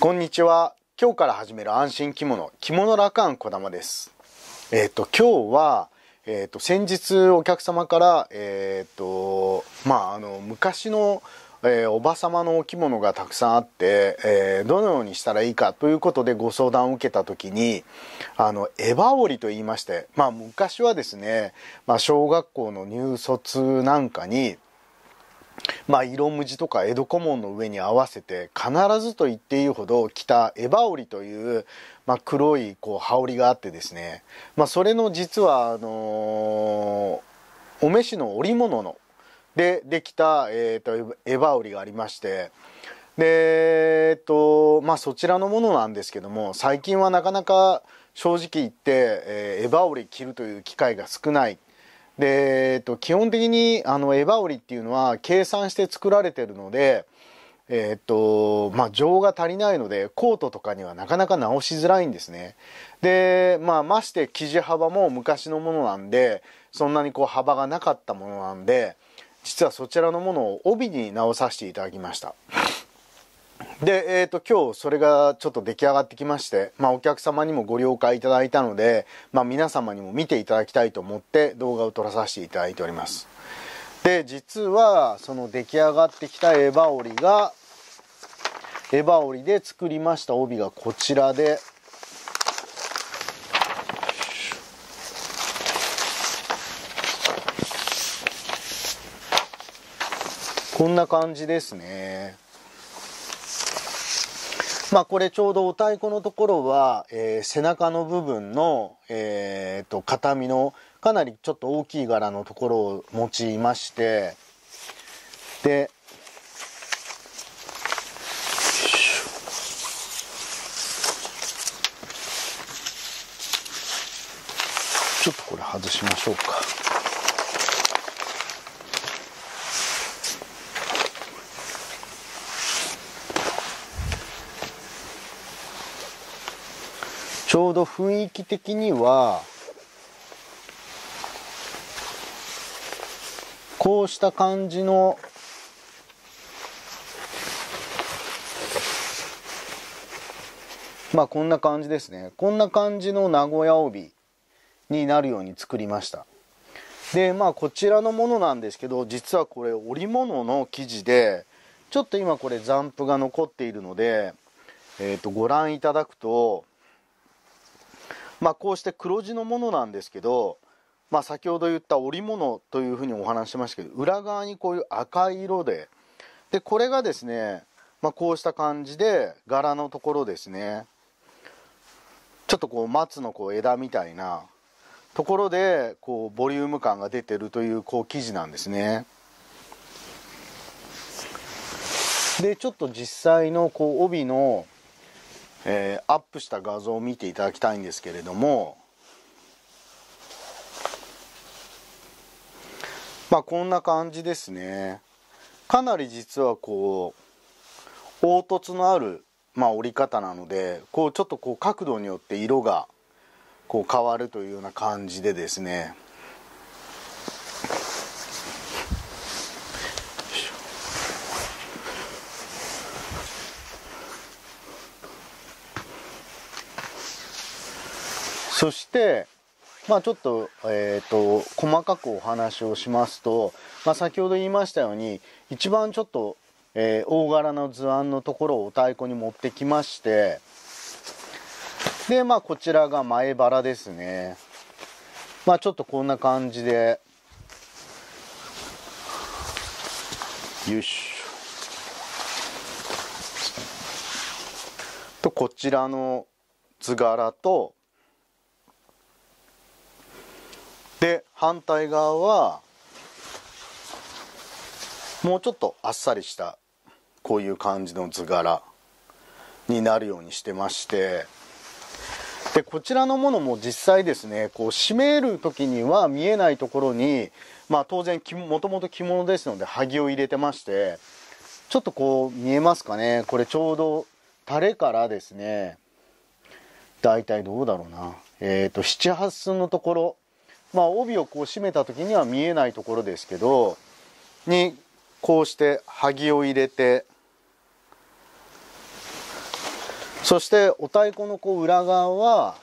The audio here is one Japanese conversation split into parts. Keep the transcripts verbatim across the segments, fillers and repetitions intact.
こんにちは。今日から始める安心着物、着物楽庵こだまです。えっ、と今日は、えっ、と先日お客様からえっ、とまああの昔の、えー、おばさまのお着物がたくさんあって、えー、どのようにしたらいいかということでご相談を受けた時に、あのエバ織りと言いまして、まあ昔はですね、まあ、小学校の入卒なんかにまあ、色無地とか江戸小紋の上に合わせて必ずと言っていいほど着たエバ織りという、まあ、黒いこう羽織があってですね、まあ、それの実はあのー、お召しの織物のでできた、えー、とエバ織りがありまして、でえっとまあそちらのものなんですけども、最近はなかなか正直言って、えー、エバ織り着るという機会が少ない。で、えっと、基本的にあのエバ織りっていうのは計算して作られてるので、えっとまあ、情が足りないのでコートとかにはなかなか直しづらいんですね。で、まあ、まして生地幅も昔のものなんでそんなにこう幅がなかったものなんで、実はそちらのものを帯に直させていただきました。で、えーと、今日それがちょっと出来上がってきまして、まあ、お客様にもご了解いただいたので、まあ、皆様にも見ていただきたいと思って動画を撮らさせていただいております。で、実はその出来上がってきたエバ織りがエバ織りで作りました帯がこちらで、こんな感じですね。まあこれちょうどお太鼓のところは、えー、背中の部分の、えー、と形見のかなりちょっと大きい柄のところを用いまして、でちょっとこれ外しましょうか。ちょうど雰囲気的にはこうした感じのまあこんな感じですね。こんな感じの名古屋帯になるように作りました。でまあこちらのものなんですけど、実はこれ織物の生地でちょっと今これ残布が残っているので、えー、とご覧いただくと、まあこうして黒地のものなんですけど、まあ先ほど言った織物というふうにお話ししましたけど、裏側にこういう赤い色で、でこれがですね、まあ、こうした感じで柄のところですね、ちょっとこう松のこう枝みたいなところでこうボリューム感が出てるというこう生地なんですね。でちょっと実際のこう帯の、えー、アップした画像を見ていただきたいんですけれども、まあこんな感じですね。かなり実はこう凹凸のある、まあ、折り方なので、こうちょっとこう角度によって色がこう変わるというような感じでですね、そしてまあちょっと、えーと、細かくお話をしますと、まあ、先ほど言いましたように一番ちょっと、えー、大柄な図案のところをお太鼓に持ってきまして、でまあこちらが前腹ですね。まあちょっとこんな感じで、よいしょと、こちらの図柄と、で反対側はもうちょっとあっさりしたこういう感じの図柄になるようにしてまして、でこちらのものも実際ですね、こう締める時には見えないところに、まあ当然もともと着物ですので萩を入れてまして、ちょっとこう見えますかね、これちょうどタレからですね、だいたいどうだろうな、えっとななはち寸のところ、まあ帯をこう締めた時には見えないところですけどに、こうして萩を入れて、 そしてお太鼓のこう裏側は、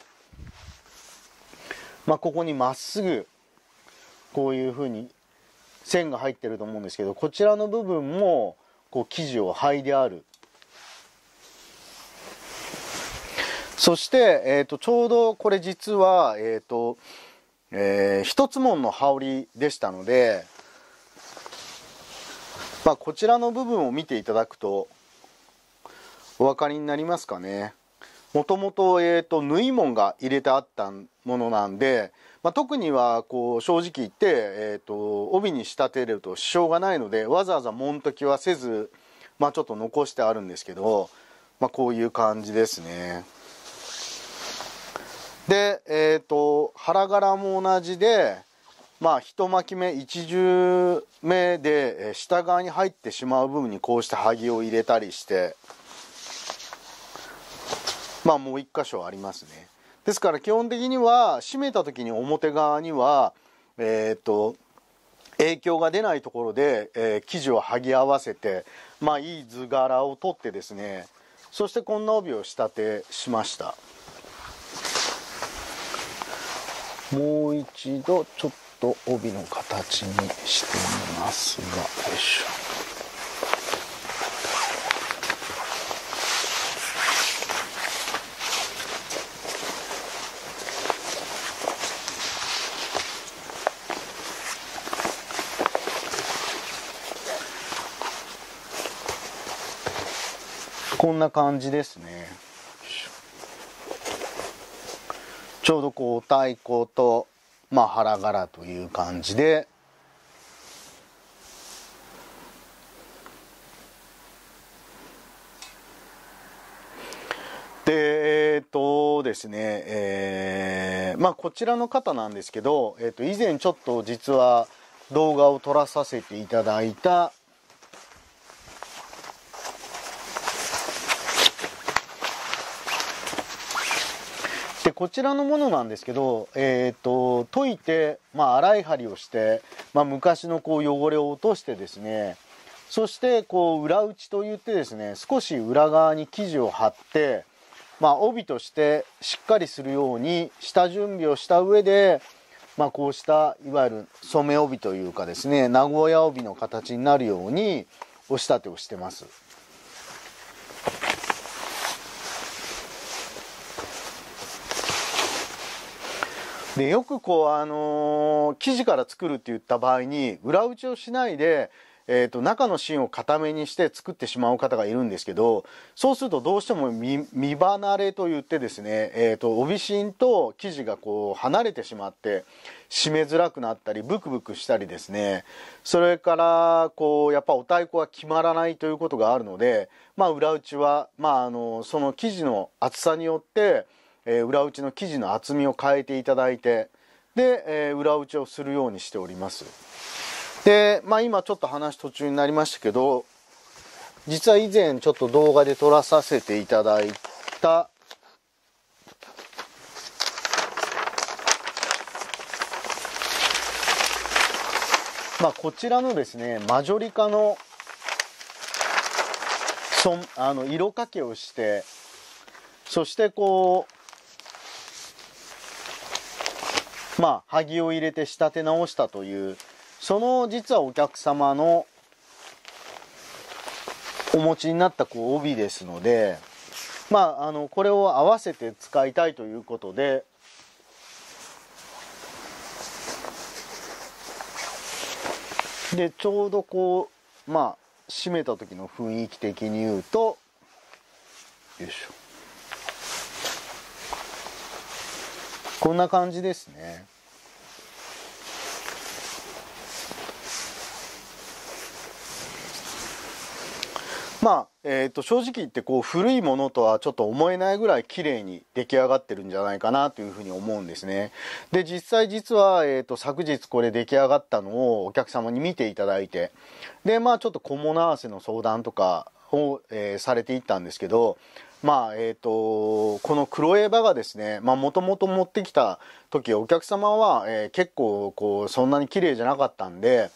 まあ、ここにまっすぐこういうふうに線が入ってると思うんですけど、こちらの部分もこう生地を剥いである。そして、えー、とちょうどこれ実は、えーとえー、一つ紋の羽織でしたので、まあ、こちらの部分を見ていただくとお分かりになりますかね。もともと、えーと、縫い紋が入れてあったものなんで、まあ、特にはこう正直言って、えーと、帯に仕立てると支障がないので、わざわざ紋解きはせず、まあ、ちょっと残してあるんですけど、まあ、こういう感じですね。で、えーと、腹柄も同じで、まあ、一巻き目一重目で下側に入ってしまう部分にこうして萩を入れたりして、まあもう一箇所ありますね。ですから基本的には締めた時に表側にはえっと影響が出ないところで、えー、生地を剥ぎ合わせて、まあいい図柄を取ってですね、そしてこんな帯を仕立てしました。もう一度ちょっと帯の形にしてみますが、よいしょ。こんな感じですね。ちょうどこう太鼓と、まあ、腹柄という感じで、でえっ、ー、とですね、えー、まあこちらの方なんですけど、えー、と以前ちょっと実は動画を撮らさせていただいたでこちらのものなんですけど、えー、と研いて、まあ、洗い張りをして、まあ、昔のこう汚れを落としてですね、そしてこう裏打ちといってですね、少し裏側に生地を貼って、まあ、帯としてしっかりするように下準備をした上で、まあ、こうしたいわゆる染め帯というかですね、名古屋帯の形になるようにお仕立てをしてます。でよくこう、あのー、生地から作るって言った場合に裏打ちをしないで、えー、と中の芯を固めにして作ってしまう方がいるんですけど、そうするとどうしても 身, 身離れといってですね、えー、と帯芯と生地がこう離れてしまって締めづらくなったりブクブクしたりですね、それからこうやっぱお太鼓が決まらないということがあるので、まあ、裏打ちは、まあ、あのその生地の厚さによってえー、裏打ちの生地の厚みを変えていただいて、で、えー、裏打ちをするようにしております。で、まあ、今ちょっと話途中になりましたけど、実は以前ちょっと動画で撮らさせていただいたまあ、こちらのですねマジョリカのそあの色かけをして、そしてこうまあ、萩を入れて仕立て直したという、その実はお客様のお持ちになったこう帯ですので、まあ、あのこれを合わせて使いたいということで、でちょうどこうまあ締めた時の雰囲気的に言うと、よいしょ、こんな感じですね。まあえー、と正直言ってこう古いものとはちょっと思えないぐらい綺麗に出来上がってるんじゃないかなというふうに思うんですね。で実際実は、えー、と昨日これ出来上がったのをお客様に見ていただいて、でまあちょっと小物合わせの相談とかを、えー、されていったんですけど、まあえー、とこの黒エバがですね、もともと持ってきた時お客様は、えー、結構こうそんなに綺麗じゃなかったんで、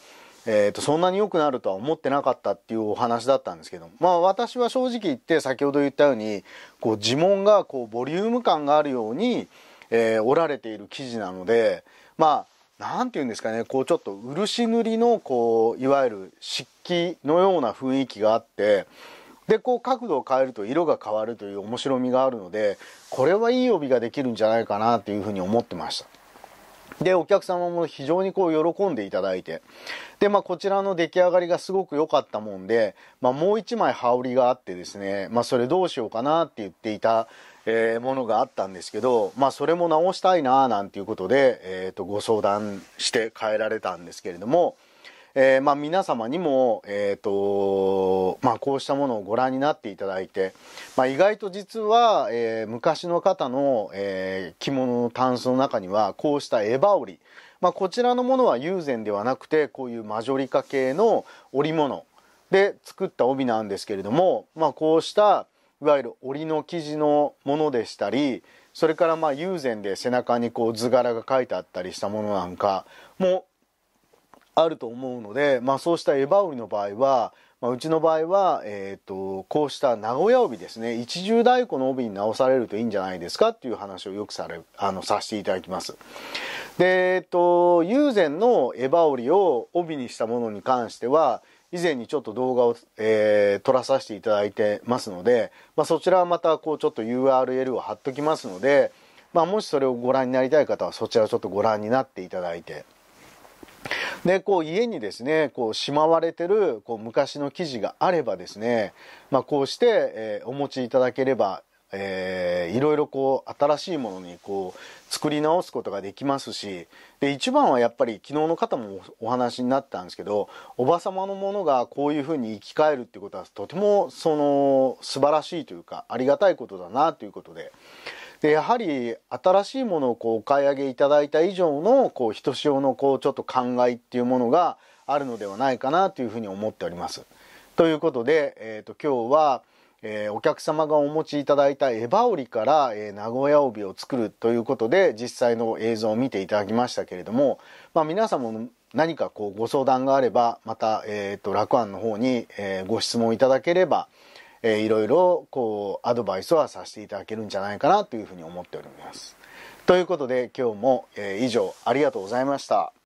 えーと、そんなに良くなるとは思ってなかったっていうお話だったんですけど、まあ私は正直言って先ほど言ったように、こう地紋がこうボリューム感があるように、えー、織られている生地なので、まあ、なんていうんですかね、こうちょっと漆塗りのこう、いわゆる漆器のような雰囲気があって、で、こう角度を変えると色が変わるという面白みがあるので、これはいい帯ができるんじゃないかなというふうに思ってました。で、お客様も非常にこう喜んでいただいて、で、まあこちらの出来上がりがすごく良かったもんで、まあもう一枚羽織があってですね、まあそれどうしようかなって言っていた、えー、ものがあったんですけど、まあそれも直したいななんていうことで、えっと、ご相談して変えられたんですけれども、えー、まあ皆様にも、えっと、まあこうしたものをご覧になっていただいて、まあ意外と実は、えー、昔の方の、えー、着物のタンスの中にはこうしたエバ織り、まあこちらのものは友禅ではなくて、こういうマジョリカ系の織物で作った帯なんですけれども、まあこうしたいわゆる織の生地のものでしたり、それからまあ友禅で背中にこう図柄が書いてあったりしたものなんかもあると思うので、まあそうしたエバ織りの場合は、まあ、うちの場合は、えっと、こうした名古屋帯ですね、一重太鼓の帯に直されるといいんじゃないですかっていう話をよくされ、あの、させていただきます。で、えっと、友禅のエバ織りを帯にしたものに関しては、以前にちょっと動画を、えー、撮らさせていただいてますので、まあそちらはまたこうちょっと ユーアールエル を貼っときますので、まあもしそれをご覧になりたい方はそちらをちょっとご覧になっていただいて、で、こう家にですね、こうしまわれてるこう昔の生地があればですね、まあこうして、えー、お持ちいただければ、えー、いろいろこう新しいものにこう作り直すことができますし、で一番はやっぱり昨日の方もお話になったんですけど、おばさまのものがこういうふうに生き返るっていうことはとてもその素晴らしいというかありがたいことだなということで。でやはり新しいものをこうお買い上げいただいた以上のこうひとしおのこうちょっと考えっていうものがあるのではないかなというふうに思っております。ということで、えー、と今日は、えー、お客様がお持ちいただいたエバ織りから、えー、名古屋帯を作るということで実際の映像を見ていただきましたけれども、まあ、皆さんも何かこうご相談があればまた、えー、と楽庵の方に、えー、ご質問いただければえー、いろいろこうアドバイスはさせていただけるんじゃないかなというふうに思っております。ということで今日も、えー、以上ありがとうございました。